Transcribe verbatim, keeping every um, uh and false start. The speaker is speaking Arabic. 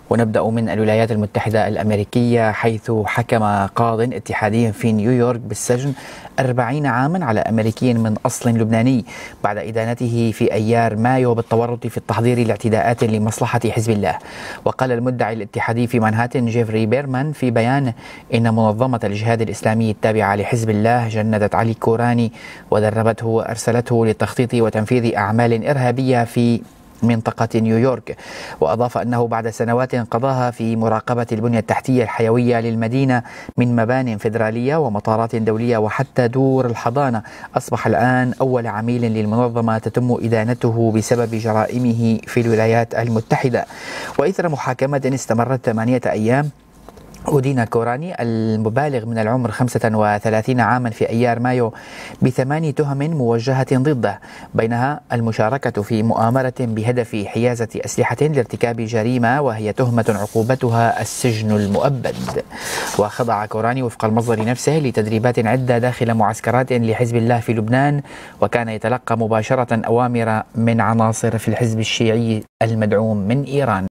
ونبدأ من الولايات المتحدة الأمريكية، حيث حكم قاض اتحادي في نيويورك بالسجن أربعين عاما على أمريكي من أصل لبناني بعد إدانته في أيار مايو بالتورط في التحضير لاعتداءات لمصلحة حزب الله. وقال المدعي الاتحادي في مانهاتن جيفري بيرمان في بيان إن منظمة الجهاد الإسلامي التابعة لحزب الله جندت علي كوراني ودربته وأرسلته للتخطيط وتنفيذ أعمال إرهابية في منطقة نيويورك. وأضاف أنه بعد سنوات قضاها في مراقبة البنية التحتية الحيوية للمدينة من مبان فيدرالية ومطارات دولية وحتى دور الحضانة، أصبح الآن أول عميل للمنظمة تتم إدانته بسبب جرائمه في الولايات المتحدة. وإثر محاكمة استمرت ثمانية أيام، أدين كوراني المبالغ من العمر خمسة وثلاثين عاما في أيار مايو بثمان تهم موجهة ضده، بينها المشاركة في مؤامرة بهدف حيازة أسلحة لارتكاب جريمة وهي تهمة عقوبتها السجن المؤبد. وخضع كوراني وفق المصدر نفسه لتدريبات عدة داخل معسكرات لحزب الله في لبنان، وكان يتلقى مباشرة أوامر من عناصر في الحزب الشيعي المدعوم من إيران.